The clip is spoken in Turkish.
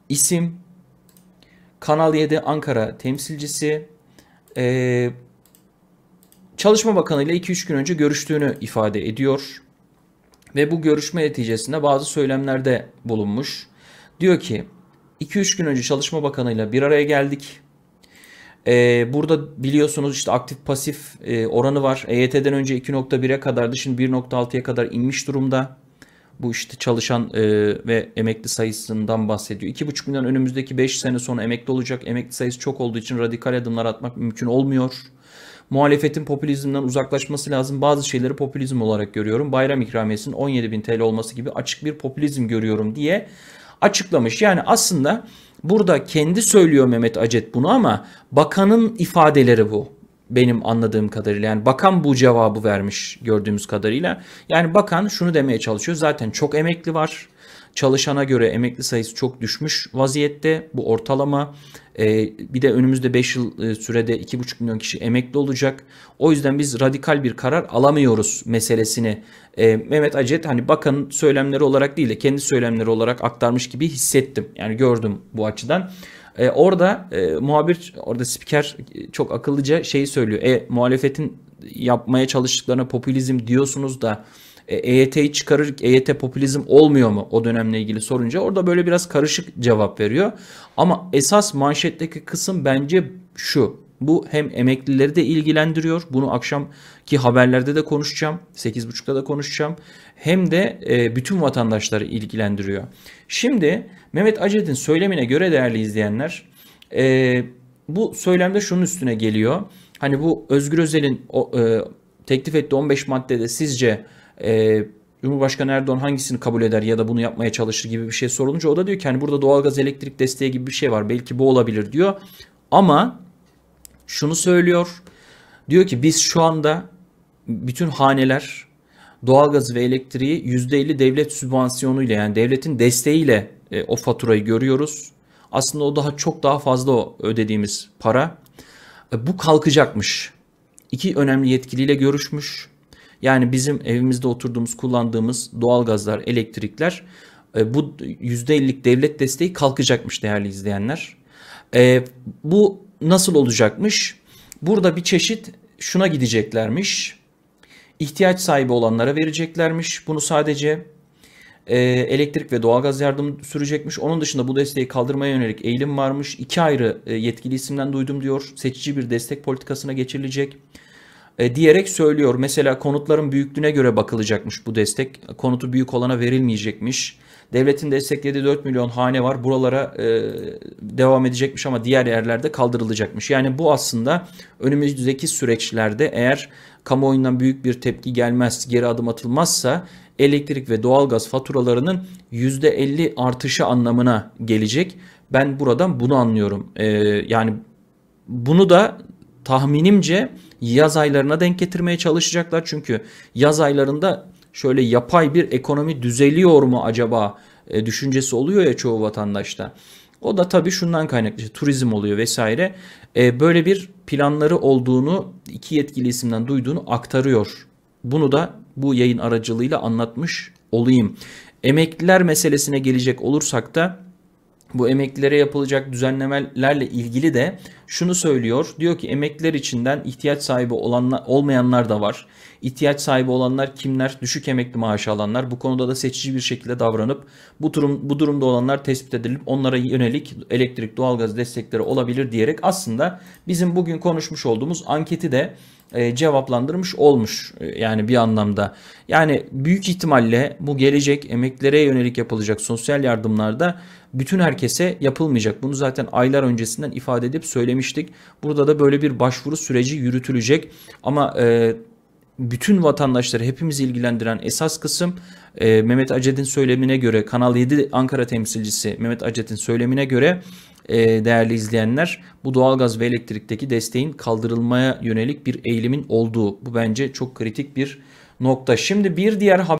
isim, Kanal 7 Ankara temsilcisi, e, Çalışma Bakanı ile 2-3 gün önce görüştüğünü ifade ediyor. Ve bu görüşme neticesinde bazı söylemlerde bulunmuş. Diyor ki 2-3 gün önce Çalışma Bakanı ile bir araya geldik. Burada biliyorsunuz işte aktif pasif oranı var. EYT'den önce 2.1'e kadardı, şimdi 1.6'ya kadar inmiş durumda. Bu işte çalışan ve emekli sayısından bahsediyor. 2,5 milyon önümüzdeki 5 sene sonra emekli olacak. Emekli sayısı çok olduğu için radikal adımlar atmak mümkün olmuyor. Muhalefetin popülizmden uzaklaşması lazım. Bazı şeyleri popülizm olarak görüyorum. Bayram ikramiyesinin 17.000 TL olması gibi açık bir popülizm görüyorum diye açıklamış. Yani aslında burada kendi söylüyor Mehmet Acet bunu ama bakanın ifadeleri bu. Benim anladığım kadarıyla, yani bakan bu cevabı vermiş gördüğümüz kadarıyla. Yani bakan şunu demeye çalışıyor: zaten çok emekli var. Çalışana göre emekli sayısı çok düşmüş vaziyette. Bu ortalama. Bir de önümüzde 5 yıl sürede 2,5 milyon kişi emekli olacak. O yüzden biz radikal bir karar alamıyoruz meselesini Mehmet Acet hani bakanın söylemleri olarak değil de kendi söylemleri olarak aktarmış gibi hissettim. Yani gördüm bu açıdan. Orada muhabir, orada spiker çok akıllıca şeyi söylüyor. Muhalefetin yapmaya çalıştıklarına popülizm diyorsunuz da EYT'yi çıkarır, EYT popülizm olmuyor mu o dönemle ilgili sorunca orada böyle biraz karışık cevap veriyor. Ama esas manşetteki kısım bence şu: bu hem emeklileri de ilgilendiriyor. Bunu akşamki haberlerde de konuşacağım. 8.30'da da konuşacağım. Hem de bütün vatandaşları ilgilendiriyor. Şimdi Mehmet Acet'in söylemine göre değerli izleyenler, bu söylemde şunun üstüne geliyor. Hani bu Özgür Özel'in teklif ettiği 15 maddede sizce Cumhurbaşkanı Erdoğan hangisini kabul eder ya da bunu yapmaya çalışır gibi bir şey sorulunca o da diyor ki hani burada doğalgaz, elektrik desteği gibi bir şey var. Belki bu olabilir diyor. Ama şunu söylüyor. Diyor ki biz şu anda bütün haneler doğalgaz ve elektriği %50 devlet sübvansiyonuyla, yani devletin desteğiyle o faturayı görüyoruz. Aslında o çok daha fazla o ödediğimiz para. Bu kalkacakmış. İki önemli yetkiliyle görüşmüş. Yani bizim evimizde oturduğumuz, kullandığımız doğalgazlar, elektrikler, bu %50'lik devlet desteği kalkacakmış değerli izleyenler. Bu nasıl olacakmış? Burada bir çeşit şuna gideceklermiş. İhtiyaç sahibi olanlara vereceklermiş. Bunu sadece elektrik ve doğalgaz yardımı sürecekmiş. Onun dışında bu desteği kaldırmaya yönelik eğilim varmış. 2 ayrı yetkili isimden duydum diyor. Seçici bir destek politikasına geçirilecek diyerek söylüyor. Mesela konutların büyüklüğüne göre bakılacakmış bu destek. Konutu büyük olana verilmeyecekmiş. Devletin desteklediği 4 milyon hane var. Buralara devam edecekmiş ama diğer yerlerde kaldırılacakmış. Yani bu aslında önümüzdeki süreçlerde eğer kamuoyundan büyük bir tepki gelmez, geri adım atılmazsa elektrik ve doğalgaz faturalarının %50 artışı anlamına gelecek. Ben buradan bunu anlıyorum. Yani bunu da tahminimce yaz aylarına denk getirmeye çalışacaklar. Çünkü yaz aylarında şöyle yapay bir ekonomi düzeliyor mu acaba düşüncesi oluyor ya çoğu vatandaşta. O da tabii şundan kaynaklı, işte turizm oluyor vesaire. Böyle bir planları olduğunu iki yetkili isimden duyduğunu aktarıyor. Bunu da bu yayın aracılığıyla anlatmış olayım. Emekliler meselesine gelecek olursak da bu emeklilere yapılacak düzenlemelerle ilgili de şunu söylüyor. Diyor ki emekliler içinden ihtiyaç sahibi olanlar, olmayanlar da var. İhtiyaç sahibi olanlar kimler? Düşük emekli maaşı alanlar. Bu konuda da seçici bir şekilde davranıp bu durumda olanlar tespit edilip onlara yönelik elektrik, doğalgaz destekleri olabilir diyerek aslında bizim bugün konuşmuş olduğumuz anketi de cevaplandırmış olmuş yani bir anlamda. Yani büyük ihtimalle bu gelecek emeklilere yönelik yapılacak sosyal yardımlarda bütün herkese yapılmayacak. Bunu zaten aylar öncesinden ifade edip söylemiştik. Burada da böyle bir başvuru süreci yürütülecek. Ama bütün vatandaşları, hepimizi ilgilendiren esas kısım Mehmet Acet'in söylemine göre, Kanal 7 Ankara temsilcisi Mehmet Acet'in söylemine göre değerli izleyenler, bu doğalgaz ve elektrikteki desteğin kaldırılmaya yönelik bir eğilimin olduğu. Bu bence çok kritik bir nokta. Şimdi bir diğer haber